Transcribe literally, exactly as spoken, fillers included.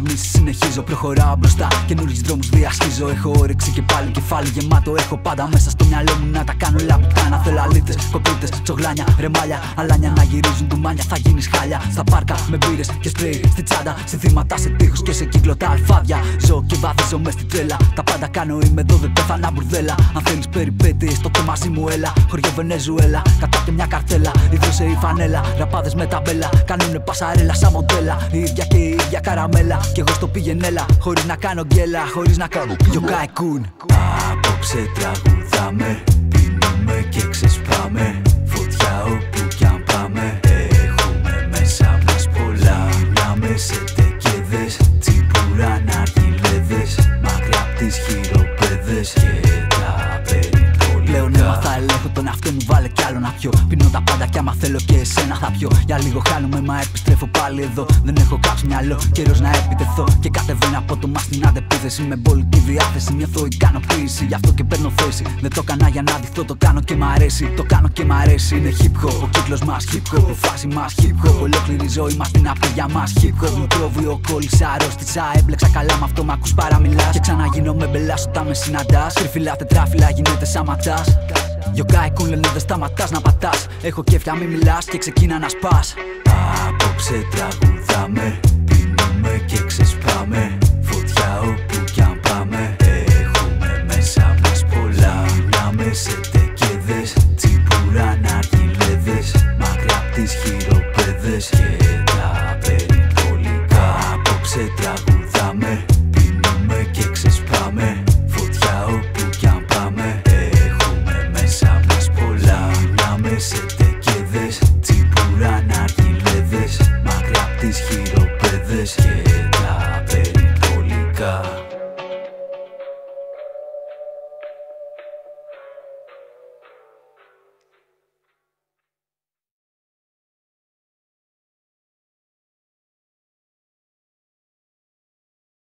αναμνήσεις συνεχίζω. Προχωράω μπροστά, καινούριους δρόμους διασχίζω. Έχω όρεξη και πάλι κεφάλι γεμάτο. Έχω πάντα μέσα στο μυαλό μου να τα κάνω λαπτά. Να θέλω αλήτες, κοπίτες, τσογλάνια, ρεμάλια. Αλάνια να γυρίζουν ντουμάνια, θα γίνεις χάλια. Στα πάρκα με μπύρες και σπρέι στη τσάντα. Συνθήματα σε τείχους και σε κύκλο τα αλφάδια. Ζω και βαδίζω μες στην τρέλα. Τα πάντα κάνω, είμαι εδώ, δεν πέθανα μπουρδέλα. Αν θέλεις περιπέτειες, τότε μαζί μου έλα. Χωριό Βενεζουέλα, κατά και μια καρτέλα. Ίδρωσε η φανέλα, ραπάδες με ταμπέλα. Κάνουνε πασαρέλα σαν μοντέλα. Η ίδια και η ίδια καραμέλα. Κι εγώ στο πηγενέλα, χωρίς να κάνω γκέλα, χωρίς να κάνω Yokai Kun. Απόψε τραγουδάμε, πίνουμε και ξεσπάμε. Φωτιά όπου κι αν πάμε, έχουμε μέσα μας πολλά. Μιλάμε σε τεκέδες, τσίπουρα ναργιλέδες. Μακριά απ' τις χειροπέδες και τα περιπολικά. Πλέον έμαθα, ελέγχω τον εαυτό μου, βάλε κι άλλο να πιω. Πίνω τα πάντα κι άμα θέλω και εσένα θα πιω. Για λίγο χάνομαι, μα επιστρέφω πάλι εδώ. Δεν έχω κάψει μυαλό, καιρός να επιτεθώ. Και κατεβαίνω από το μας στην αντεπίθεση. Με μπολική διάθεση, νιώθω ικανοποίηση. Γι' αυτό και παίρνω θέση. Δεν το έκανα για να δειχθώ, το κάνω και μ' αρέσει. Το κάνω και μ' αρέσει, είναι hip hop. Ο κύκλος μας hip hop, η φάση μας hip hop. Ολόκληρη ζωή μας την απ' για μας hip hop. Μικρόβιο κόλλησα, αρρώστησα, έμπλεξα καλά με αυτό μ' ακούς παραμιλάς. Και ξαναγίνομαι μπελάς όταν με συναντάς. Τριφυλά, τετράφυλα, γίνεται σαματάς. Yokai Kun λένε δεν σταματάς να πατάς. Έχω κέφια μη μιλάς και ξεκίνα να σπάς. Απόψε τραγουδάμε, πίνουμε και ξεσπάμε. Φωτιά όπου κι αν πάμε, έχουμε μέσα μας πολλά. Μιλάμε σε τεκέδες, τσίπουρα ναργιλέδες. Μακριά απ' τις χειροπέδες και τα περιπολικά. Απόψε τραγουδάμε.